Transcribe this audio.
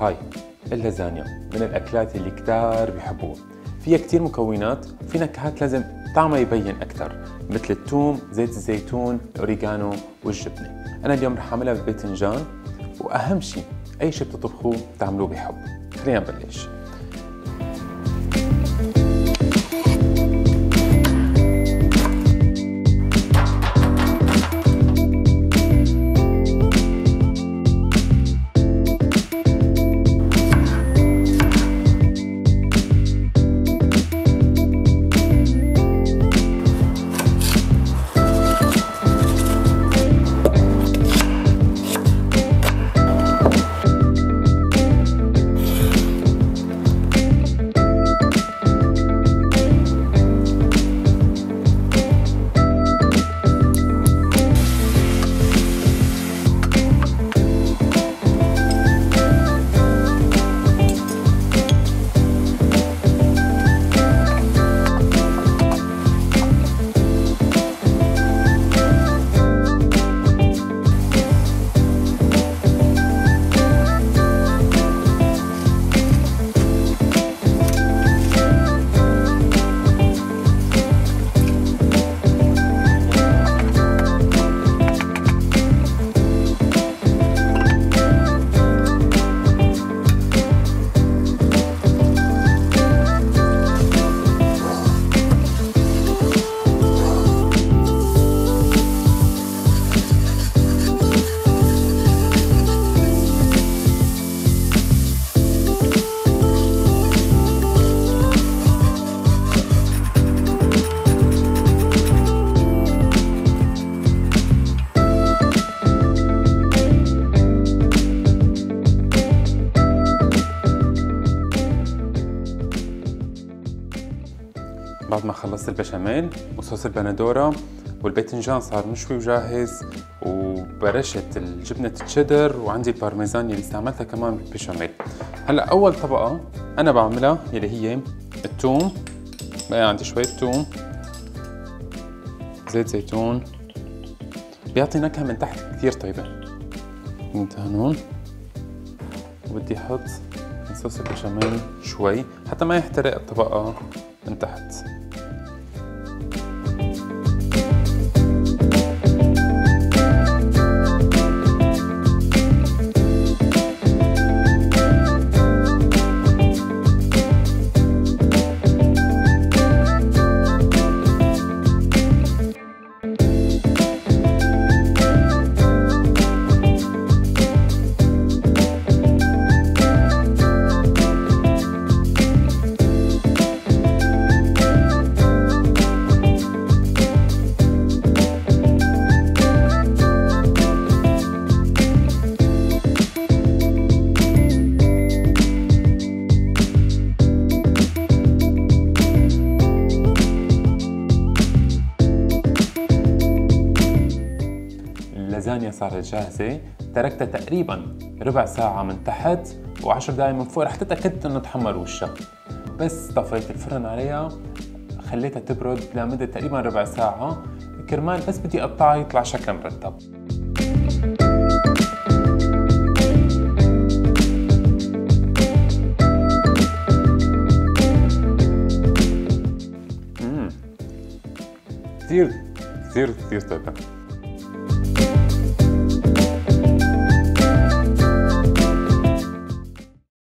هاي اللازانيا من الأكلات اللي كتار بيحبوها. فيها كتير مكونات، في نكهات لازم طعمها يبين أكتر، مثل الثوم، زيت الزيتون، الأوريجانو والجبنة. أنا اليوم رح أعملها بالباذنجان، وأهم شيء أي شيء بتطبخوه تعملوه بحب. خلينا نبلش. بعد ما خلصت البشاميل وصوص البندورة والباذنجان صار مشوي وجاهز، وبرشت الجبنة الشيدر، وعندي البارميزان اللي استعملتها كمان بالبشاميل. هلا أول طبقة أنا بعملها اللي هي الثوم. بقى عندي شوية ثوم، زيت زيتون، بيعطي نكهة من تحت كثير طيبة. هون وبدي أحط من صوص البشاميل شوي حتى ما يحترق الطبقة من تحت. اللازانيا صارت جاهزة، تركتها تقريبا ربع ساعة من تحت و10 دقايق من فوق، رح تتأكد انه تحمر وشها. بس طفيت الفرن عليها، خليتها تبرد لمدة تقريبا ربع ساعة كرمال بس بدي اقطعها يطلع شكلها مرتب. كثير طيبة.